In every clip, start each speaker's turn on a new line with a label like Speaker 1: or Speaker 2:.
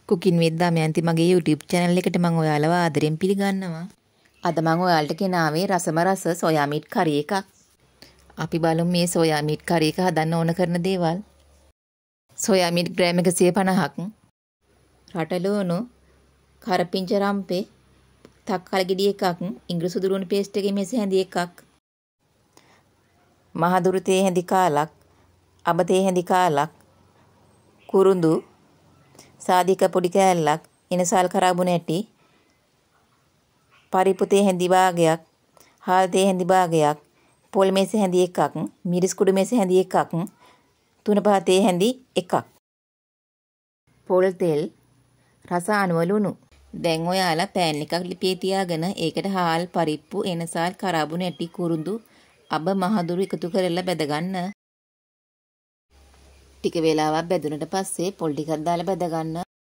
Speaker 1: Cooking with Damayanti මගේ YouTube channel එකට මම ඔයාලව ආදරෙන් පිළිගන්නවා. අද මම ඔයාලට ගෙනාවේ රසම රස සෝයා මීට් කරි එකක්. අපි බලමු මේ සෝයා මීට් කරි එක හදන්න ඕන කරන දේවල්. සෝයා මීට් ග්‍රෑම් 150ක්, රටලුණු, කරපිංච රම්පේ, තක්කල ගෙඩි එකක්, ඉංග්‍රීසි සුදුරුණු පේස්ට් එකේ මේස හැඳි එකක්, මහදුරු තේ හැඳි කාලක්, අබ තේ හැඳි කාලක්, කුරුඳු, සාදික පොඩි කෑල්ලක්, ඉනසල් කරාබුන ඇටි, පරිප්පු තේ හැඳි භාගයක්, හාල් තේ හැඳි භාගයක්, පොල් මේස හැඳි එකක්, මිරිස් කුඩු මේස හැඳි එකක්, තුන පහ තේ හැඳි එකක්, පොල් තෙල්, රස අණුව ලුණු. දැන් ඔයාලා පෑන් එකක් ලිපේ තියාගෙන ඒකට හාල්, පරිප්පු, එනසල් කරාබුන ඇටි, කුරුඳු, අබ මහදුරු එකතු කරලා බෙද ගන්න. ටික වෙලාවක් බෙදුනට පස්සේ පොල් ටිකක් දාලා බෙද ගන්න.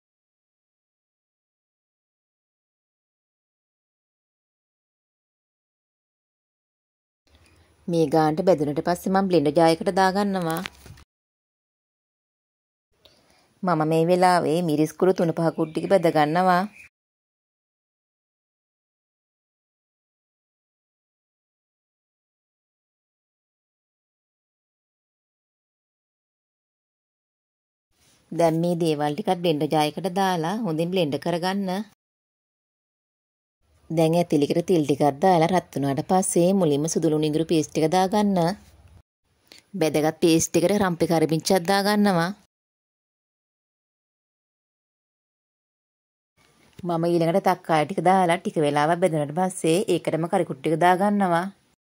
Speaker 1: මේ ගානට බෙදුනට පස්සේ මම බ්ලෙන්ඩර් ජායකට දාගන්නවා. මම මේ වෙලාවේ මිරිස් කුඩු 3-5 කුඩු ටික බෙද ගන්නවා. දැන් මේ දේවල් ටිකත් බ්ලෙන්ඩර් ජායකට දාලා හොඳින් බ්ලෙන්ඩ් කරගන්න. දැන් ඇතිලිකට තෙල් ටිකක් දාලා රත් වුණාට පස්සේ මුලින්ම සුදු ලුණු ඉඟුරු පේස්ට් එක දාගන්න. බෙදගත් පේස්ට් එකට රම්පේ කරපිංචක් දාගන්නවා. මම ඊළඟට තක්කාලි ටික දාලා ටික වෙලාවක් බෙදුනට පස්සේ ඒකටම කරි කුට්ටු ටික දාගන්නවා.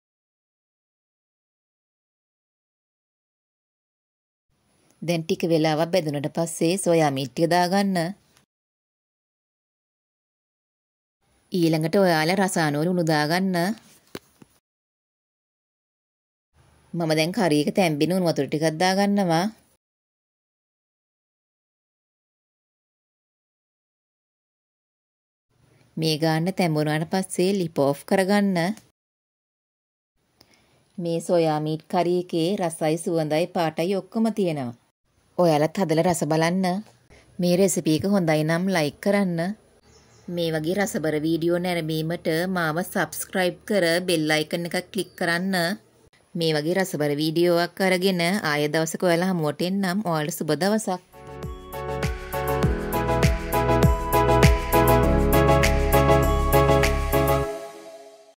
Speaker 1: දැන් ටික වෙලාවක් බෙදුනට පස්සේ සෝයා මීට් ටික දාගන්න. ඊළඟට ඔයාලා රස අනුව ලුණු දාගන්න. මම දැන් කරි එක තැම්බෙන උණු වතුර ටිකක් දාගන්නවා. මේ ගාන්න තැඹුණාට පස්සේ ලිප් ඔෆ් කරගන්න. මේ සෝයා මීට් කරි එකේ රසයි සුවඳයි පාටයි ඔක්කොම තියෙනවා. ඔයාලත් හදලා රස බලන්න. මේ රෙසිපි එක හොඳයි නම් ලයික් කරන්න. මේ වගේ රසබර වීඩියෝ නැරඹීමට මාව සබ්ස්ක්‍රයිබ් කර බෙල් අයිකන් එක ක්ලික් කරන්න. මේ වගේ රසබර වීඩියෝවක් අරගෙන ආයෙ දවසක ඔයාලා හමුවට එන්නම්. ඔයාලට සුබ දවසක්.